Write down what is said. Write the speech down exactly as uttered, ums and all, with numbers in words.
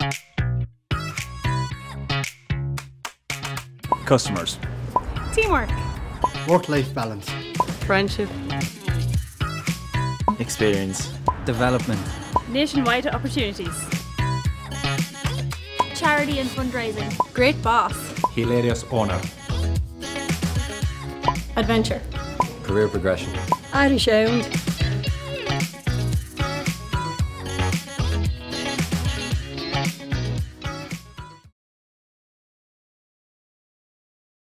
Customers. Teamwork. Work-life balance. Friendship. Experience. Development. Nationwide opportunities. Charity and fundraising. Great boss. Hilarious owner. Adventure. Career progression. Irish owned.